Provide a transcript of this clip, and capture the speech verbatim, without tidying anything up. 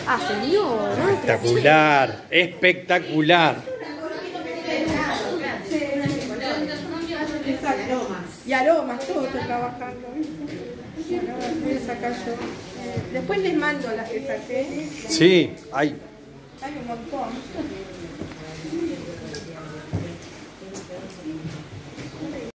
Ah, señor. Espectacular, espectacular. Y aromas, todo estoy trabajando. Bueno, ahora voy a sacar yo. Después les mando las que saqué. Sí, hay. Hay un montón.